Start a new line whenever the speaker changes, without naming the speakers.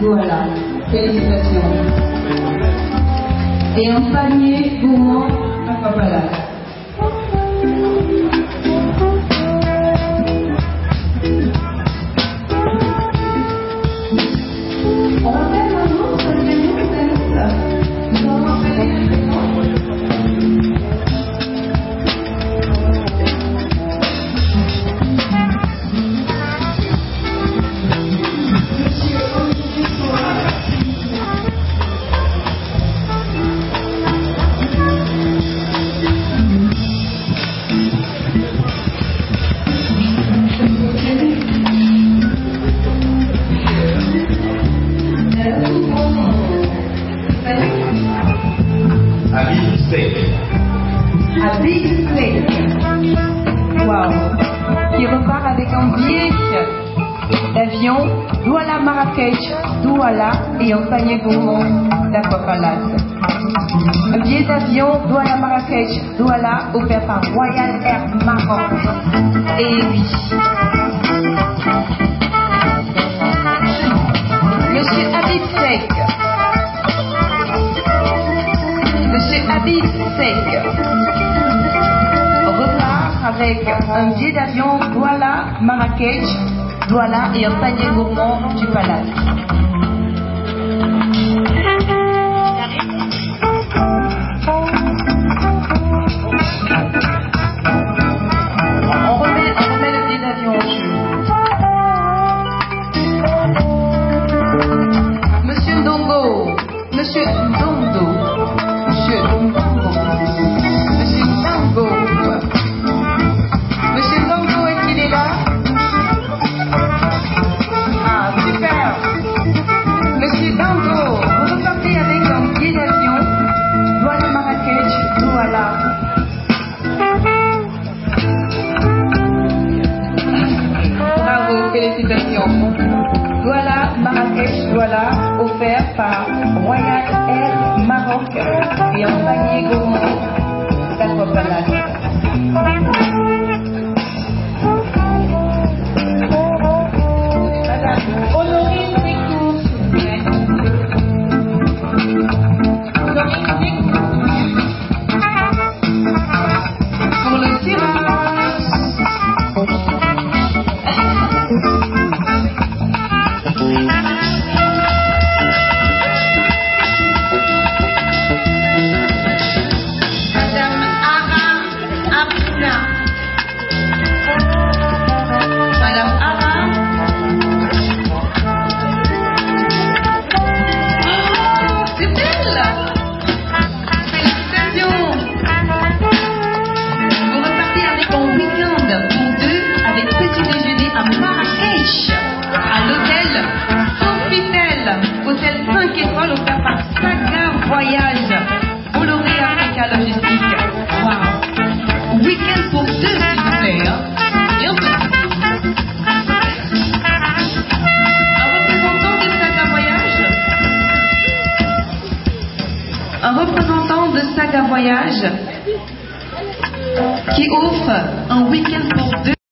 Voilà, félicitations. Et un panier gourmand Aquapalace. On rappelle un jour ce prénom peut-être. Nous allons rappeler le prénom. À Big Steak. Wow. Qui repart avec un billet d'avion Douala Marrakech, Douala et un panier gourmand d'Aquapalace. Un billet d'avion Douala Marrakech, Douala offert par Royal Air Maroc. Et oui. Monsieur Habib Sek. Monsieur Habib Sek repart avec un billet d'avion Douala, Marrakech, Douala et un panier gourmand du Palace. On remet le billet d'avion en jeu. Monsieur Ndongo, Monsieur Ndondo. Monsieur Ndongo. Monsieur Ndongo. Monsieur Ndongo, est-ce qu'il est là? Ah, super. Monsieur Ndongo, vous repartez avec un billet d'avion Douala Marrakech, Douala. Bravo, félicitations. Douala Marrakech, Douala, offert par Royal Air Maroc et un panier gourmand d'Aquapalace. Honorine Ricourt, s'il vous plaît. Honorine Ricourt. Pour le tirage. Hôtel 5 étoiles offert par Saga Voyage, Bolloré Africa Logistique. Wow. Week-end pour deux, s'il vous plaît. Et un petit. Un représentant de Saga Voyage qui offre un week-end pour deux.